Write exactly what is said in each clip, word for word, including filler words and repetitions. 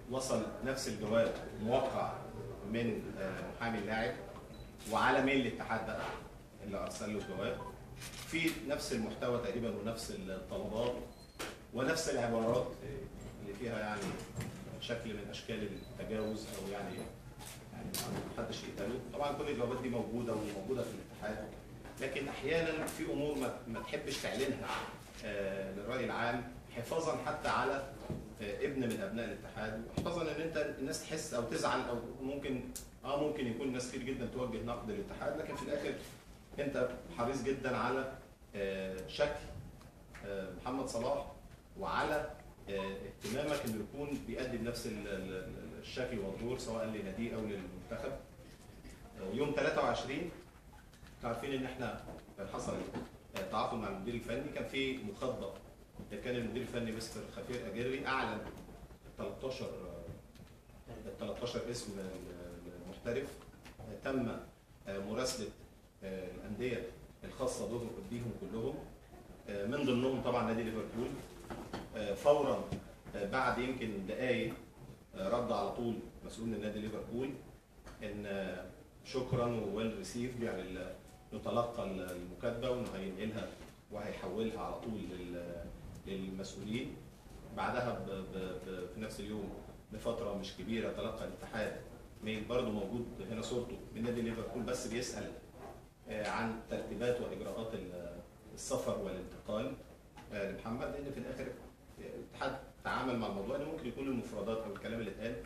وصل نفس الجواب موقع من محامي اللاعب وعلى ميل الاتحاد بقى اللي ارسل له الجواب في نفس المحتوى تقريبا ونفس الطلبات ونفس العبارات اللي فيها يعني شكل من اشكال التجاوز او يعني يعني ما حدش يقبله. طبعا كل الجوابات دي موجوده وموجوده في الاتحاد، لكن احيانا في امور ما, ما تحبش تعلنها آه للراي العام حفاظا حتى على آه ابن من ابناء الاتحاد، وحفاظا ان انت الناس تحس او تزعل او ممكن اه ممكن يكون ناس كتير جدا توجه نقد للاتحاد، لكن في الاخر انت حريص جدا على آه شكل آه محمد صلاح وعلى اهتمامك انه يكون بيأدي بنفس الشكل والدور سواء لناديه او للمنتخب. يوم ثلاثة وعشرين عارفين ان احنا حصل تعاقد مع المدير الفني، كان في مخاطبه، كان المدير الفني مستر خفير اجري اعلن تلتاشر تلتاشر اسم المحترف تم مراسله الانديه الخاصه بهم كلهم من ضمنهم طبعا نادي ليفربول. فورا بعد يمكن دقائق رد على طول مسؤول من نادي ليفربول ان شكرا وويل ريسيف، يعني نتلقى المكاتبه وانه هينقلها وهيحولها على طول للمسؤولين. بعدها ب ب ب في نفس اليوم بفتره مش كبيره تلقى الاتحاد ميل برضه موجود هنا صورته من نادي ليفربول بس بيسال عن ترتيبات واجراءات السفر والانتقال لمحمد، لان في الاخر الاتحاد تعامل مع الموضوع ان ممكن يكون المفردات او الكلام اللي اتقال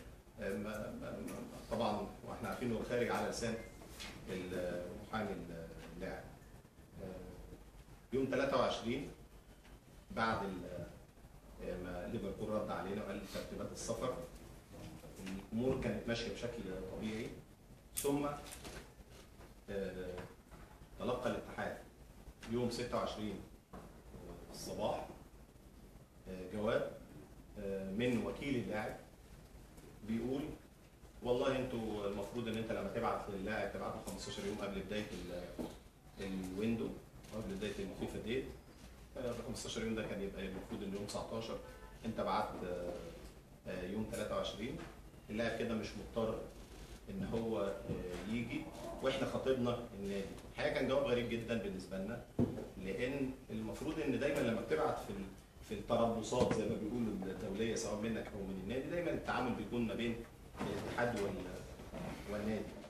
طبعا واحنا عارفين انه خارج على لسان المحامي اللاعب. يوم ثلاثة وعشرين بعد ما ليفربول رد علينا وقال ترتيبات السفر الامور كانت ماشيه بشكل طبيعي، ثم تلقى الاتحاد يوم ستة وعشرين الصباح جواب من وكيل اللاعب بيقول والله انتوا المفروض ان انت لما تبعت للاعب تبعته خمستاشر يوم قبل بدايه الويندو او قبل بدايه الفيفا ديت. خمستاشر يوم ده كان يبقى المفروض ان يوم تسعتاشر انت بعت يوم ثلاثة وعشرين. اللاعب كده مش مضطر ان هو يجي واحنا خاطبنا النادي. الحقيقه كان جواب غريب جدا بالنسبه لنا، لان المفروض ان دايما لما بتبعت في في التربصات زي ما بيقولوا الدوليه سواء منك او من النادي دايما التعامل بيكون ما بين الاتحاد والنادي.